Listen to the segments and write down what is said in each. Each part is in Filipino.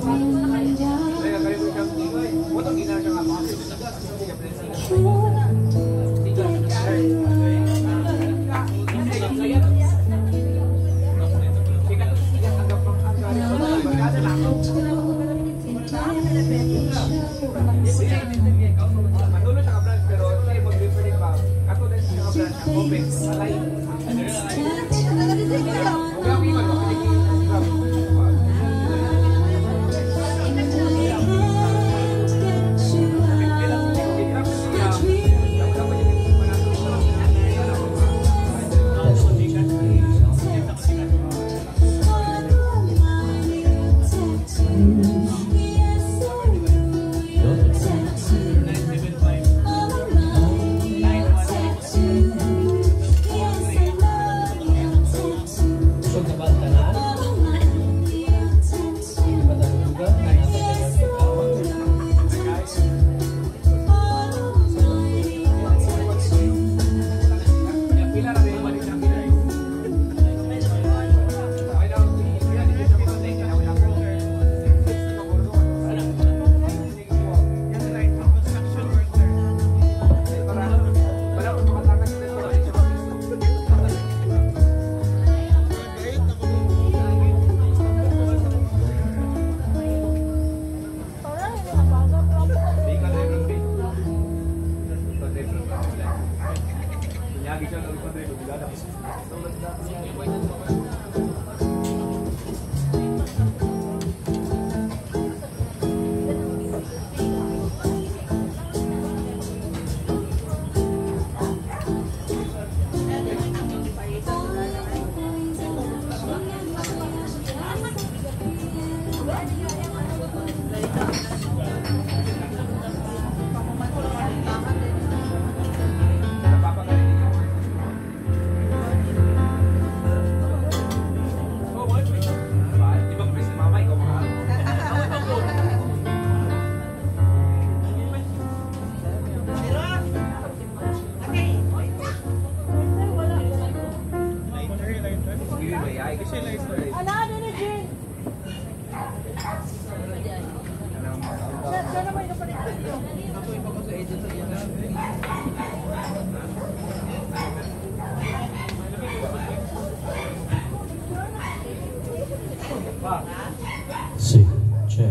Sí, check.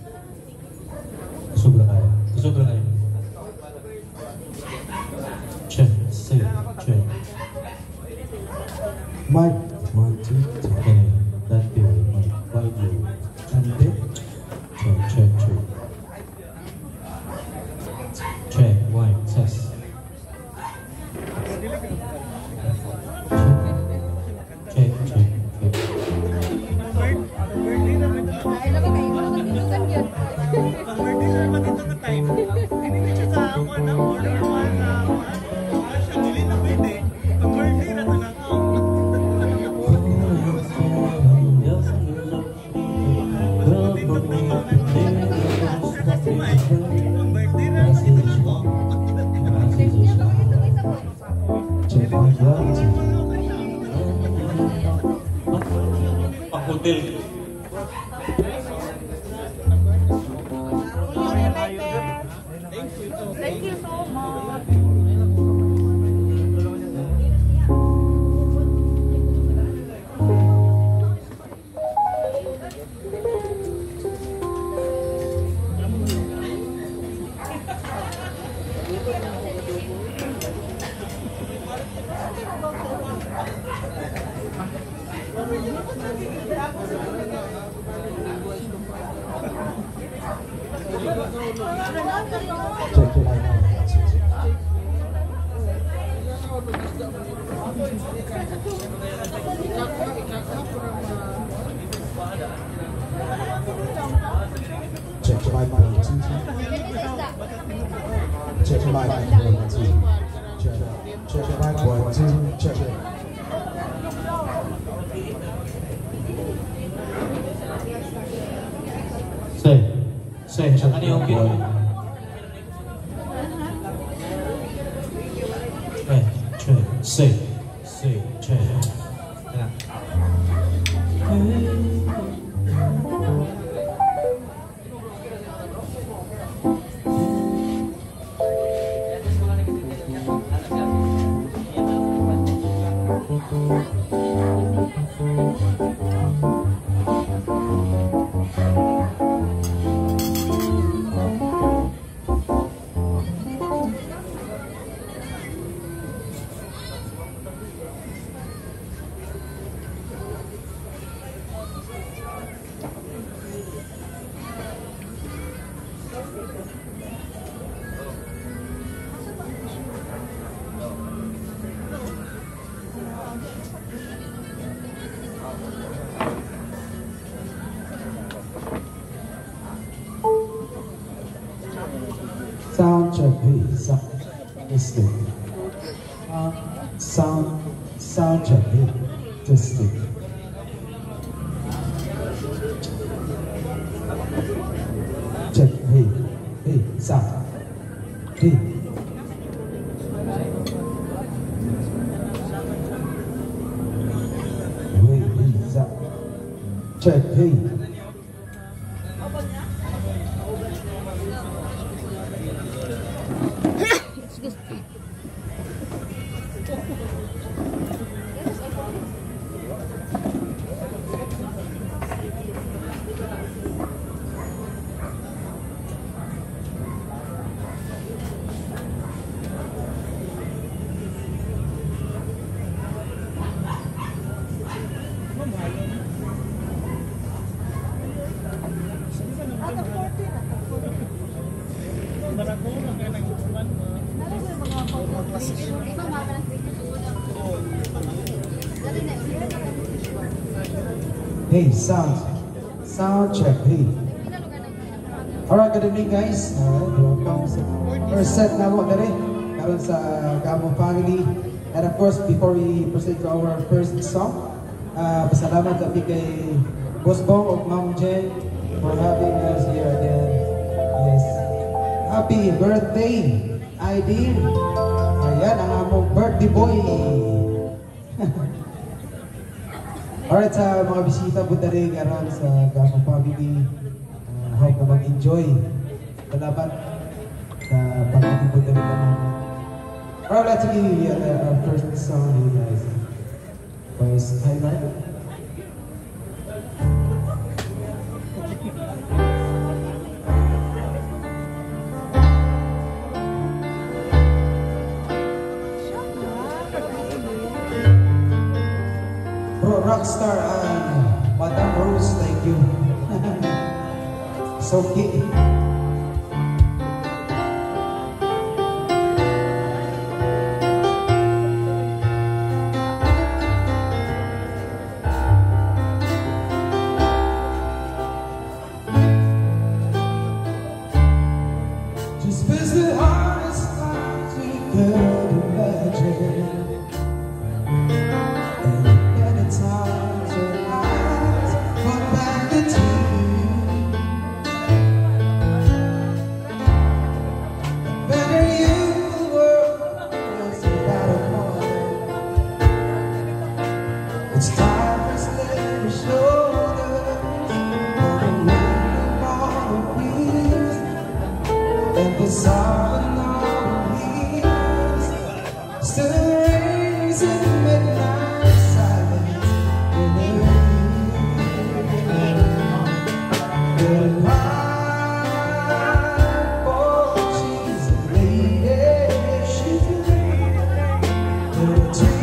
Kusog lang kayo. Kusog lang kayo. Check, sí, check. Mic, 1, 2, 3. Okay, that bill, mic, right view. Candid. Check, check, check. Check, mic, test. Check, check, check. Hotel. Thank you so much. Check your mic, 1, 2, 3. Check your mic, 1, 2. Check your mic, 1, 2. Check it. Say, ano yung ginawa? Say, check. check. Hey, sound. Testing. Sound check. Hey, testing. Check. Hey, sound. Hey. Hey, sound. Check. Hey. Hey, sound check. Hey. Alright, good evening, guys. Welcome. First set na mo dali. Karon sa Gamo family. And of course, before we proceed to our first song, pasalamat kami kay Boss Bong of Ma'am Jen for having us here again. Yes. Happy birthday, Aideen. Ayan, ang among birthday boy. Alright, sa mga bisita po tayo karon sa Gamo family, hope na mag-enjoy. Salamat sa pag-ibig po tayo naman. Alright, let's give you our first song here, guys. First highlight. Rockstar and Madame Rose, thank you. So cute. Just spends the hardest times we could imagine. It's time to stand your shoulders on the wind of the breeze, and the sound of the leaves still rings in midnight silence in the rain. Oh, she's a lady, she's a lady.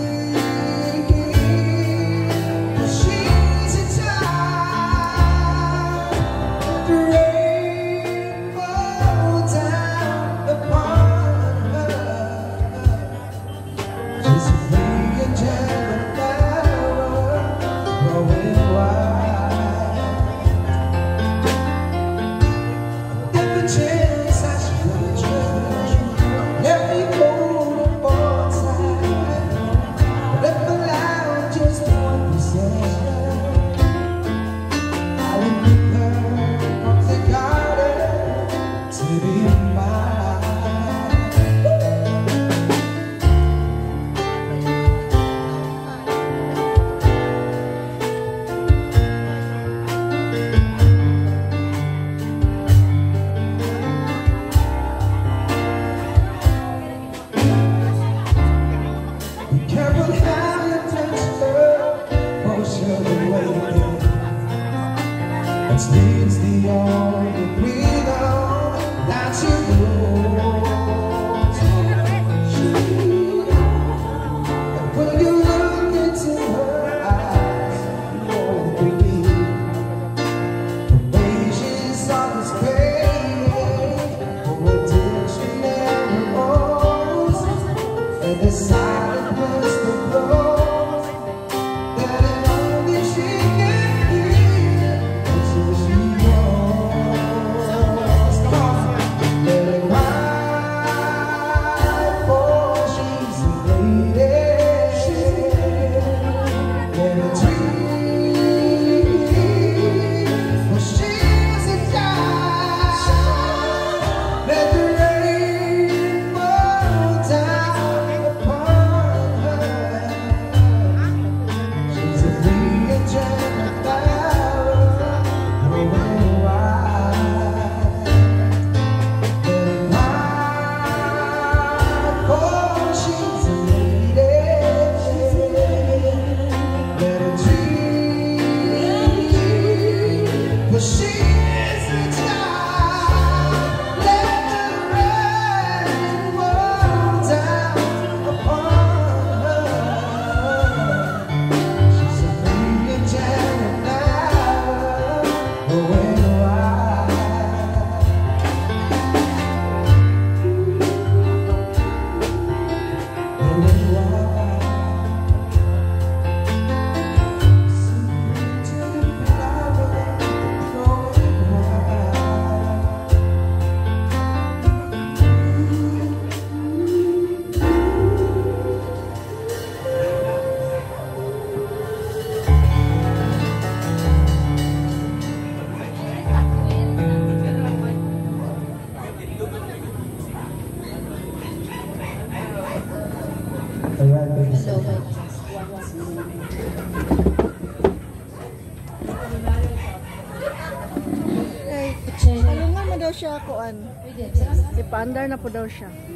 It's the only freedom that you know. When you look into her eyes, you know the patience on this page, for dictionary knows, and the silence that blows, that it only she can hear. daw siya kuan. Ipaandar na po daw siya.